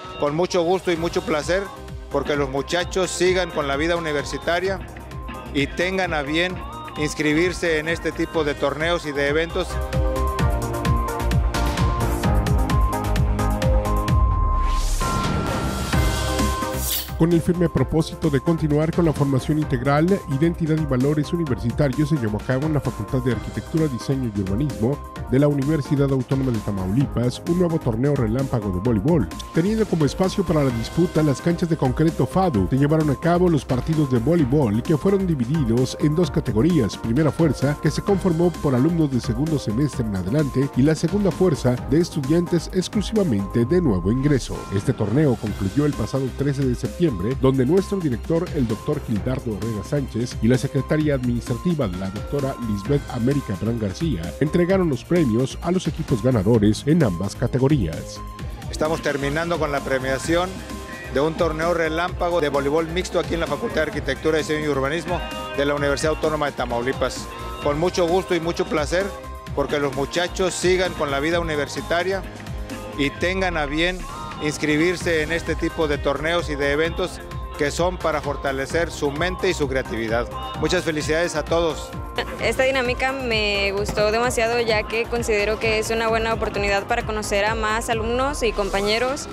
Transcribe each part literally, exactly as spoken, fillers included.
con mucho gusto y mucho placer, porque los muchachos sigan con la vida universitaria y tengan a bien inscribirse en este tipo de torneos y de eventos. Con el firme propósito de continuar con la formación integral, identidad y valores universitarios, se llevó a cabo en la Facultad de Arquitectura, Diseño y Urbanismo de la Universidad Autónoma de Tamaulipas un nuevo torneo relámpago de voleibol. Teniendo como espacio para la disputa las canchas de concreto FADU, se llevaron a cabo los partidos de voleibol que fueron divididos en dos categorías: primera fuerza, que se conformó por alumnos de segundo semestre en adelante, y la segunda fuerza de estudiantes exclusivamente de nuevo ingreso. Este torneo concluyó el pasado trece de septiembre, donde nuestro director, el doctor Gildardo Herrera Sánchez, y la secretaria administrativa, la doctora Lisbeth América Bran García, entregaron los premios a los equipos ganadores en ambas categorías. Estamos terminando con la premiación de un torneo relámpago de voleibol mixto aquí en la Facultad de Arquitectura, Diseño y Urbanismo de la Universidad Autónoma de Tamaulipas. Con mucho gusto y mucho placer, porque los muchachos sigan con la vida universitaria y tengan a bien inscribirse en este tipo de torneos y de eventos que son para fortalecer su mente y su creatividad. Muchas felicidades a todos. Esta dinámica me gustó demasiado, ya que considero que es una buena oportunidad para conocer a más alumnos y compañeros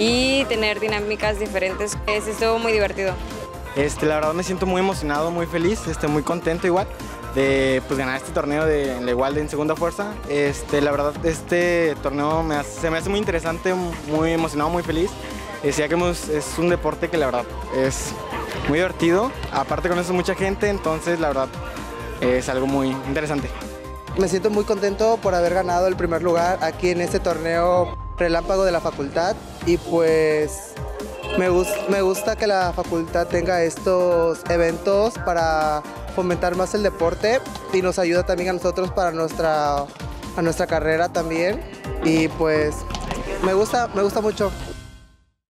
y tener dinámicas diferentes. Es, estuvo muy divertido. Este, la verdad me siento muy emocionado, muy feliz, este, muy contento igual de pues, ganar este torneo de la igual de en segunda fuerza. Este, la verdad este torneo me hace, se me hace muy interesante, muy emocionado, muy feliz. Decía que es un deporte que la verdad es muy divertido, aparte conoces mucha gente, entonces la verdad es algo muy interesante. Me siento muy contento por haber ganado el primer lugar aquí en este torneo relámpago de la facultad, y pues me, gust me gusta que la facultad tenga estos eventos para fomentar más el deporte, y nos ayuda también a nosotros para nuestra, a nuestra carrera también, y pues me gusta, me gusta mucho.